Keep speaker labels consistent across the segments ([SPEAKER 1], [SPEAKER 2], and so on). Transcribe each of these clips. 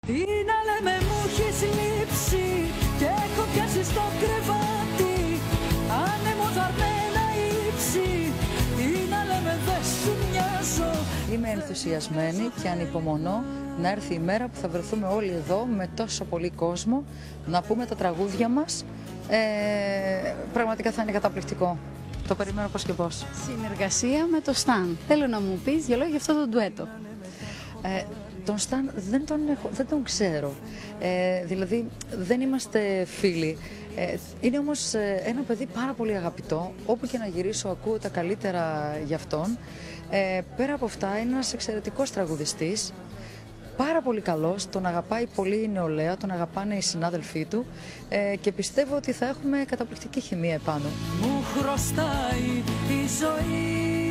[SPEAKER 1] Τι να λέμε, μου έχεις λείψει και έχω πιάσει στο κρεβάτι ανεμοδαρμένα ύψη. Τι να λέμε, δεν σου μοιάζω. Είμαι ενθουσιασμένη και ανυπομονώ να έρθει η μέρα που θα βρεθούμε όλοι εδώ με τόσο πολύ κόσμο να πούμε τα τραγούδια μας. Πραγματικά θα είναι καταπληκτικό. Το περιμένω πώς και πώς.
[SPEAKER 2] Συνεργασία με το Σταν. Θέλω να μου πεις δύο λόγια για αυτό το ντουέτο.
[SPEAKER 1] Τον Σταν δεν τον ξέρω. Δηλαδή δεν είμαστε φίλοι. Είναι όμως ένα παιδί πάρα πολύ αγαπητό. Όπου και να γυρίσω ακούω τα καλύτερα για αυτόν. Πέρα από αυτά είναι ένας εξαιρετικός τραγουδιστής. Πάρα πολύ καλός, τον αγαπάει πολύ η νεολαία, τον αγαπάνε οι συνάδελφοί του και πιστεύω ότι θα έχουμε καταπληκτική χημεία επάνω. Μου χρωστάει η ζωή,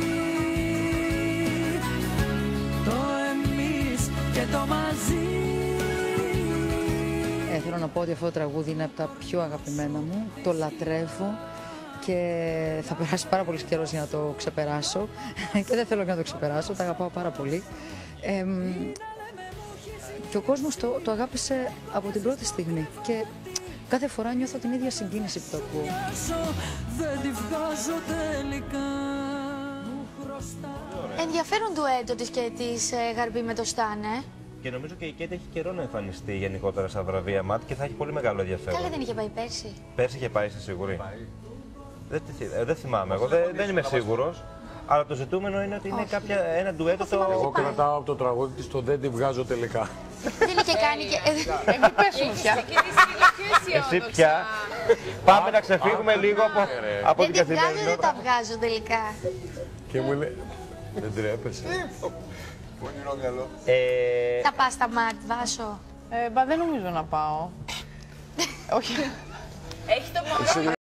[SPEAKER 1] το εμείς και το μαζί. Θέλω να πω ότι αυτό το τραγούδι είναι από τα πιο αγαπημένα μου, το λατρεύω και θα περάσει πάρα πολύ καιρός για να το ξεπεράσω και δεν θέλω να το ξεπεράσω, το αγαπάω πάρα πολύ. Και ο κόσμος το αγάπησε από την πρώτη στιγμή και κάθε φορά νιώθω την ίδια συγκίνηση που το ακούω.
[SPEAKER 3] Ενδιαφέρον ντουέτο της και της Γαρμπή με το Στάνε.
[SPEAKER 4] Και νομίζω και η Κέτη έχει καιρό να εμφανιστεί γενικότερα στα βραβεία ΜΑΤ και θα έχει πολύ μεγάλο ενδιαφέρον.
[SPEAKER 3] Καλά, δεν είχε πάει πέρσι.
[SPEAKER 4] Πέρσι είχε πάει, είσαι σίγουρη? Δεν θυμάμαι, εγώ δεν είμαι σίγουρος. Αλλά το ζητούμενο είναι ότι είναι ένα ντουέτο το...
[SPEAKER 5] Εγώ κρατάω από το τραγούδι της το «Δεν τη βγάζω τελικά».
[SPEAKER 3] Δεν είχε κάνει και...
[SPEAKER 2] Μην πέσουμε πια.
[SPEAKER 4] Εσύ πια. Πάμε να ξεφύγουμε λίγο από την καθημερινότητα.
[SPEAKER 3] Δεν τα βγάζω τελικά.
[SPEAKER 5] Και μου λέει, δεν τρέπεσαι.
[SPEAKER 6] Πονηρό μυαλό.
[SPEAKER 3] Θα πας στα ΜΑΤ, Βάσο?
[SPEAKER 2] Δεν νομίζω να πάω. Όχι.
[SPEAKER 7] Έχει το μόνο.